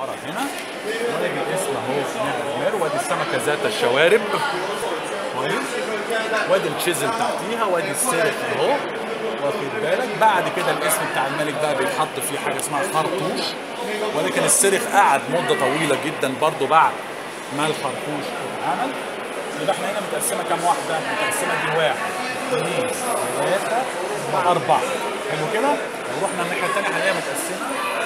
ورا هنا وادي الاسم اهو نغمر، وادي السمكه ذات الشوارب كويس، وادي التشيزل تحتيها، وادي السرخ اهو واخد بالك. بعد كده الاسم بتاع الملك بقى بيتحط فيه حاجه اسمها خرطوش، ولكن السرخ قعد مده طويله جدا برضو بعد ما الخرطوش اتعمل. يبقى احنا هنا متقسمه كام واحده؟ متقسمه دي 1 2 3 4 حلو كده. لو رحنا الناحيه الثانيه هنلاقيها متقسمه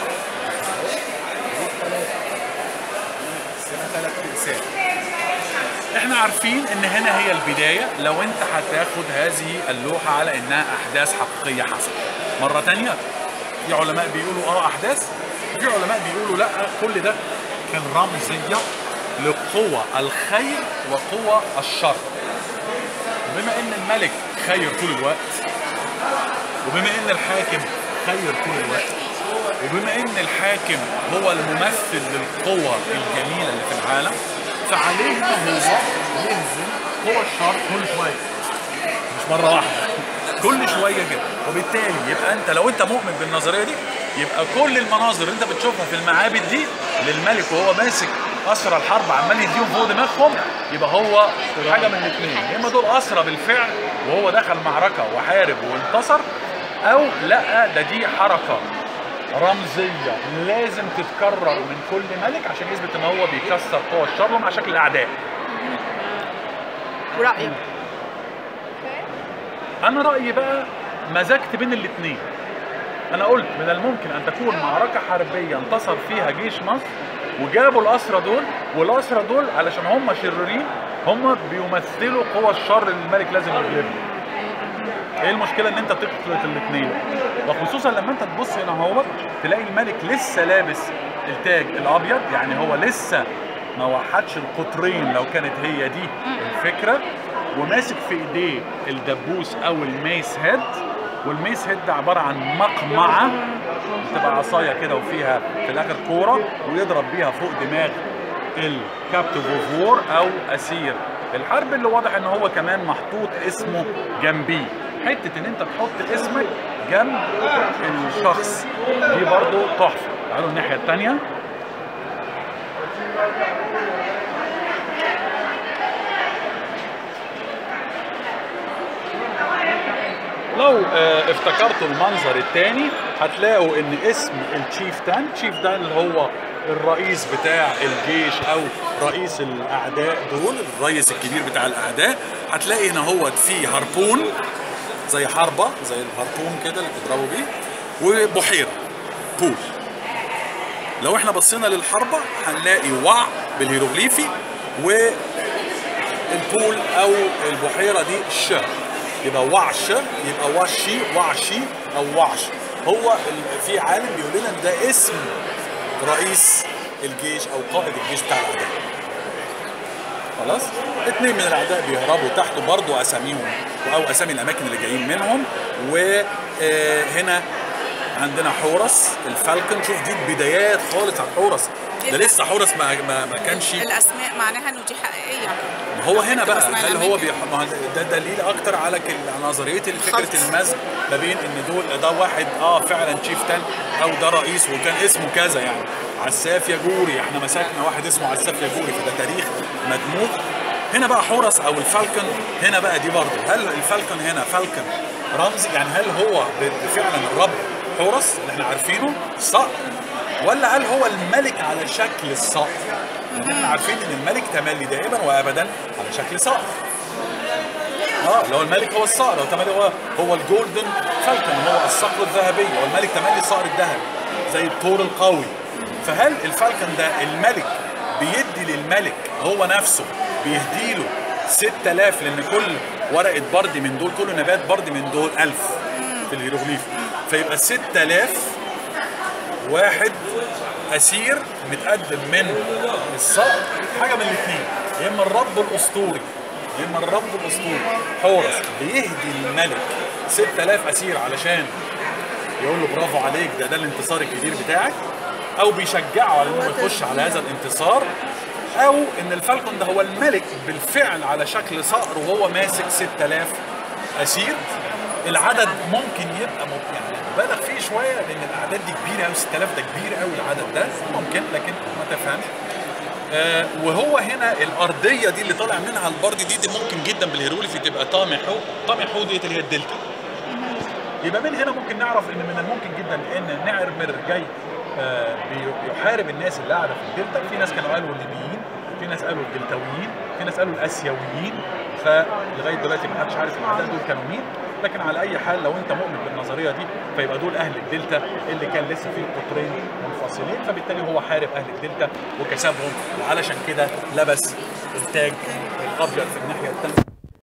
3 اقسام. احنا عارفين ان هنا هي البدايه لو انت هتاخد هذه اللوحه على انها احداث حقيقيه حصلت. مره ثانيه في علماء بيقولوا احداث، في علماء بيقولوا لا، كل ده كان رمزيه لقوى الخير وقوى الشر. وبما ان الملك خير طول الوقت، وبما ان الحاكم خير طول الوقت، وبما ان الحاكم هو الممثل للقوى الجميله اللي في العالم، فعليه هو ينزل قوى الشر كل شويه، مش مره واحده، كل شويه كده. وبالتالي يبقى انت لو انت مؤمن بالنظريه دي، يبقى كل المناظر اللي انت بتشوفها في المعابد دي للملك وهو ماسك اسرى الحرب عمال يديهم فوق دماغهم، يبقى هو حاجه من الاثنين، يا اما دول اسرى بالفعل وهو دخل معركه وحارب وانتصر، او لا ده دي حركه رمزيه لازم تتكرر من كل ملك عشان يثبت ان هو بيكسر قوى الشر مع شكل الاعداء. ورأيك؟ انا رايي بقى مزجت بين الاثنين. انا قلت من الممكن ان تكون معركه حربيه انتصر فيها جيش مصر وجابوا الاسرى دول، والاسرى دول علشان هم شريرين هم بيمثلوا قوى الشر اللي الملك لازم يغلبها. ايه المشكله ان انت تخلط الاثنين؟ وخصوصا لما انت تبص هنا اهوت تلاقي الملك لسه لابس التاج الابيض، يعني هو لسه ما وحدش القطرين لو كانت هي دي الفكره، وماسك في ايديه الدبوس او الميس هيد. والميس هيد ده عباره عن مقمعه بتبقى عصايه كده وفيها في الاخر كوره، ويضرب بيها فوق دماغ الكابتيف اوف وور او اسير الحرب، اللي واضح ان هو كمان محطوط اسمه جنبيه. حته ان انت تحط اسمك جنب الشخص دي برضو تحفه. تعالوا الناحيه الثانيه. لو افتكرتوا المنظر الثاني هتلاقوا ان اسم التشيفتان، تشيفتان اللي هو الرئيس بتاع الجيش او رئيس الاعداء دول، الرئيس الكبير بتاع الاعداء. هتلاقي هنا هو في هاربون زي حربه زي الهاربون كده اللي بيضربوا بيه، وبحيره بول. لو احنا بصينا للحربه هنلاقي وع بالهيروغليفي، والبول او البحيره دي ش، يبقى وعش، يبقى وشي وعشي او وعش. هو في عالم بيقول لنا ان ده اسم رئيس الجيش او قائد الجيش بتاع الاعداء. خلاص؟ 2 من الاعداء بيهربوا تحته برضو اساميهم او اسامي الاماكن اللي جايين منهم. وهنا عندنا حورس الفالكون. شوف دي البدايات خالص على حورس، ده لسه حورس ما كانش الاسماء معناها انه دي حقيقيه. هو هنا بقى هل هو ده دليل اكتر على نظريه فكره المزج ما بين ان دول ده واحد فعلا تشيفتان او ده رئيس وكان اسمه كذا، يعني عساف يجوري، احنا مسكنا واحد اسمه عساف يجوري، فده تاريخ مدموج. هنا بقى حورس او الفالكون، هنا بقى دي برضه، هل الفالكون هنا فالكون رمزي؟ يعني هل هو فعلا الرب حورس اللي احنا عارفينه صقر، ولا هل هو الملك على شكل الصقر؟ احنا عارفين ان الملك تملي دائما وابدا على شكل صقر. اللي هو الملك هو الصقر، او تملي هو الجولدن فالكون، هو الصقر الذهبي، والملك تملي الصقر الذهبي زي الثور القوي. فهل الفالكون ده الملك بيدي للملك هو نفسه بيهديله 6000، لان كل ورقه برد من دول، كل نبات برد من دول 1000 في الهيروغليف، فيبقى 6000 واحد اسير متقدم من الصقر. حاجه من الاثنين، يا اما الرب الاسطوري يا اما الرب الاسطوري حورس بيهدي الملك 6000 اسير علشان يقول له برافو عليك، ده الانتصار الكبير بتاعك، او بيشجعه على انه يخش على هذا الانتصار، او ان الفالكون ده هو الملك بالفعل على شكل صقر وهو ماسك 6000 اسير العدد ممكن يبقى يعني مبالغ فيه شويه، لان الاعداد دي كبيره قوي، 6000 ده كبير قوي العدد ده، ممكن لكن ما تفهمش. وهو هنا الارضيه دي اللي طالع منها البرد دي ممكن جدا بالهيروغليفي تبقى طامحو. طامحو دي اللي هي الدلتا. يبقى من هنا ممكن نعرف ان من الممكن جدا ان نعرمر جاي بيحارب الناس اللي قاعده في الدلتا. في ناس كانوا قالوا الليبيين، في ناس قالوا الدلتاويين، في ناس قالوا الاسيويين، فلغايه دلوقتي ما حدش عارف الاعداد دول كانوا مين. لكن على اي حال لو انت مؤمن بالنظريه دي فيبقى دول اهل الدلتا اللي كان لسه فيه قطرين منفصلين، فبالتالي هو حارب اهل الدلتا وكسبهم، وعلشان كده لبس التاج الابيض في الناحيه الثانيه.